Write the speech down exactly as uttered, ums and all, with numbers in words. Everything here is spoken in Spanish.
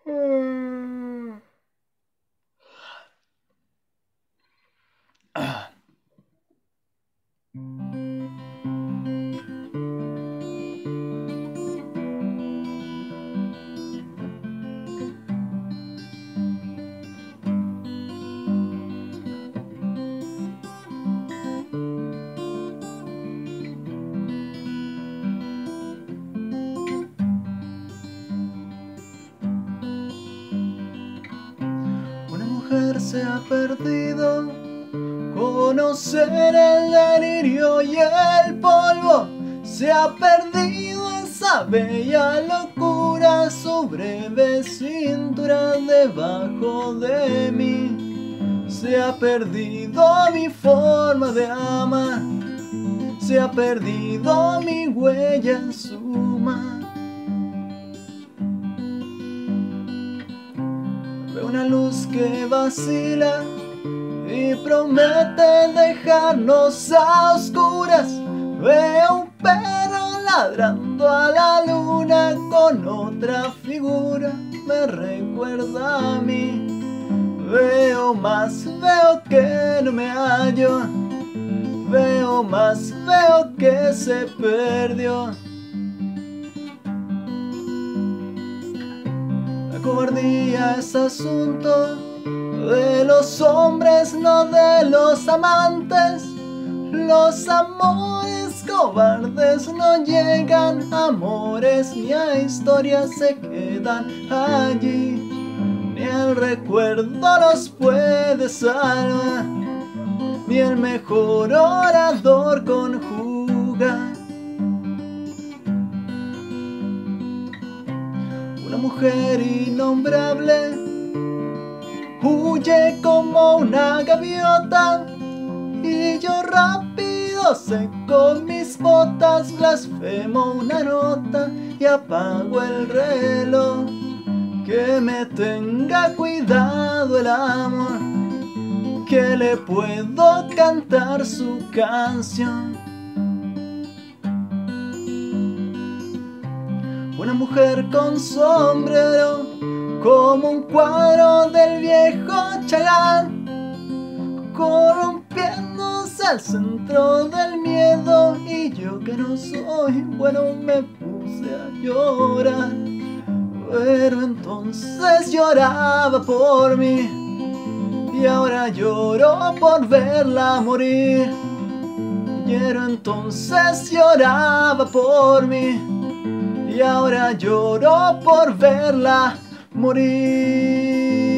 Mm. Ah. Una mujer se ha perdido, conocer el delirio y el polvo. Se ha perdido esa bella locura, su breve cintura debajo de mí. Se ha perdido mi forma de amar, se ha perdido mi huella en su mar. Veo una luz que vacila y promete dejarnos a oscuras. Veo un perro ladrando a la luna con otra figura, me recuerda a mí. Veo más, veo que no me hallo. Veo más, veo que se perdió. La cobardía es asunto de los hombres, no de los amantes. Los amores cobardes no llegan, amores ni a historias se quedan allí. Ni el recuerdo los puede salvar, ni el mejor orador conjuga. Una mujer innombrable huye como una gaviota, y yo rápido seco mis botas, blasfemo una nota y apago el reloj. Que me tenga cuidado el amor, que le puedo cantar su canción. Una mujer con sombrero, como un cuadro del viejo Chagall, corrompiéndose al centro del miedo, y yo que no soy bueno me puse a llorar. Pero entonces lloraba por mí, y ahora lloro por verla morir. Pero entonces lloraba por mí, y ahora lloro por verla morir.